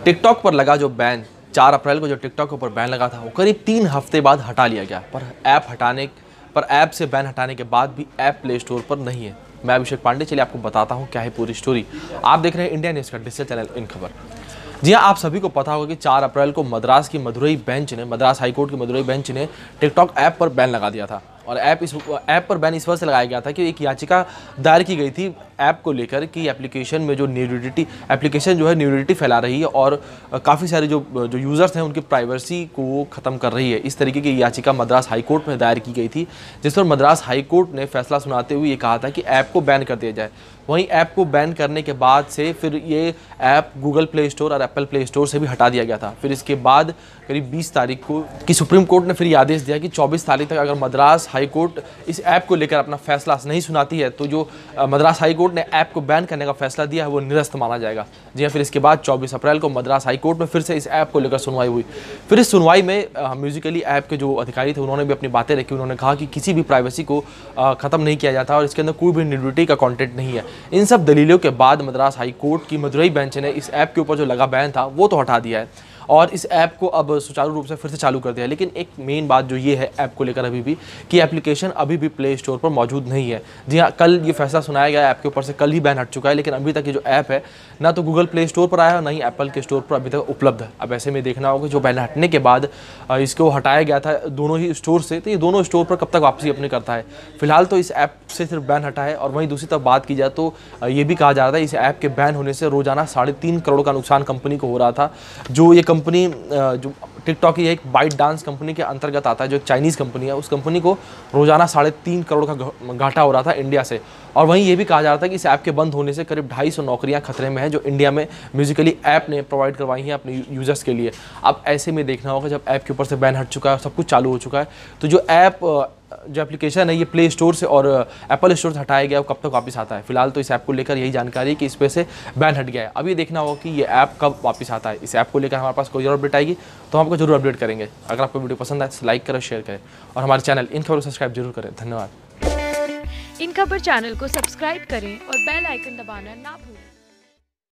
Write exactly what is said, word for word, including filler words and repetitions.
TikTok पर लगा जो बैन, चार अप्रैल को जो टिकटॉक के ऊपर बैन लगा था, वो करीब तीन हफ्ते बाद हटा लिया गया। पर ऐप हटाने पर ऐप से बैन हटाने के बाद भी ऐप प्ले स्टोर पर नहीं है। मैं अभिषेक पांडे, चलिए आपको बताता हूँ क्या है पूरी स्टोरी। आप देख रहे हैं इंडिया न्यूज़ का डिजिटल चैनल इन खबर। जी हाँ, आप सभी को पता होगा कि चार अप्रैल को मद्रास की मदुरई बेंच ने मद्रास हाईकोर्ट की मदुरई बेंच ने टिकटॉक ऐप पर बैन लगा दिया था। और ऐप इस ऐप पर बैन इस वजह से लगाया गया था कि एक याचिका दायर की गई थी ऐप को लेकर कि एप्लीकेशन में जो न्यूडिटी एप्लीकेशन जो है न्यूडिटी फैला रही है और काफ़ी सारे जो जो यूज़र्स हैं उनकी प्राइवेसी को ख़त्म कर रही है। इस तरीके की याचिका मद्रास हाईकोर्ट में दायर की गई थी, जिस पर मद्रास हाईकोर्ट ने फैसला सुनाते हुए ये कहा था कि ऐप को बैन कर दिया जाए। वहीं ऐप को बैन करने के बाद से फिर ये ऐप गूगल प्ले स्टोर और एप्पल प्ले स्टोर से भी हटा दिया गया था। फिर इसके बाद करीब बीस तारीख को कि सुप्रीम कोर्ट ने फिर ये आदेश दिया कि चौबीस तारीख तक अगर मद्रास हाई कोर्ट इस ऐप को लेकर अपना फैसला नहीं सुनाती है तो जो मद्रास हाई कोर्ट ने ऐप को बैन करने का फैसला दिया है वो निरस्त माना जाएगा। जी हाँ, फिर इसके बाद चौबीस अप्रैल को मद्रास हाई कोर्ट में फिर से इस ऐप को लेकर सुनवाई हुई। फिर इस सुनवाई में म्यूजिकली ऐप के जो अधिकारी थे उन्होंने भी अपनी बातें रखी। उन्होंने कहा कि किसी भी प्राइवेसी को ख़त्म नहीं किया जाता और इसके अंदर कोई भी न्यूडिटी का कॉन्टेंट नहीं है। इन सब दलीलों के बाद मद्रास हाई कोर्ट की मदुरई बेंच ने इस ऐप के ऊपर जो लगा बैन था वो तो हटा दिया है और इस ऐप को अब सुचारू रूप से फिर से चालू कर दिया है। लेकिन एक मेन बात जो ये है ऐप को लेकर अभी भी कि एप्लीकेशन अभी भी प्ले स्टोर पर मौजूद नहीं है। जी हाँ, कल ये फैसला सुनाया गया ऐप के ऊपर से, कल ही बैन हट चुका है, लेकिन अभी तक ये जो ऐप है ना तो गूगल प्ले स्टोर पर आया है और ना ही एप्पल के स्टोर पर अभी तक उपलब्ध है। अब ऐसे में देखना होगा जो बैन हटने के बाद इसको हटाया गया था दोनों ही स्टोर से, तो ये दोनों स्टोर पर कब तक वापसी अपनी करता है। फिलहाल तो इस ऐप से सिर्फ बैन हटा है। और वहीं दूसरी तरफ बात की जाए तो ये भी कहा जा रहा था इस ऐप के बैन होने से रोजाना साढ़े तीन करोड़ का नुकसान कंपनी को हो रहा था। जो ये कंपनी जो टिकटॉक की एक बाइट डांस कंपनी के अंतर्गत आता है, जो एक चाइनीज़ कंपनी है, उस कंपनी को रोजाना साढ़े तीन करोड़ का घाटा हो रहा था इंडिया से। और वहीं ये भी कहा जा रहा था कि इस ऐप के बंद होने से करीब ढाई सौ नौकरियां खतरे में हैं जो इंडिया में म्यूजिकली ऐप ने प्रोवाइड करवाई हैं अपने यूजर्स के लिए। अब ऐसे में देखना होगा जब ऐप के ऊपर से बैन हट चुका है, सब कुछ चालू हो चुका है, तो जो ऐप जो एप्लीकेशन है ये प्ले स्टोर से और एप्पल स्टोर से हटाया गया वो कब तक वापस आता है। फिलहाल तो इस ऐप को लेकर यही जानकारी है कि इस पे से बैन हट गया है। अब ये देखना होगा कि ये ऐप कब वापस आता है। इस ऐप को लेकर हमारे पास कोई और अपडेट आएगी तो हम आपको जरूर अपडेट करेंगे। अगर आपको वीडियो पसंद आए तो लाइक करें, शेयर करें और हमारे चैनल इन खबर को सब्सक्राइब जरूर करें। धन्यवाद। इन खबर चैनल को सब्सक्राइब करें और बेल आइकन दबाना ना भूलें।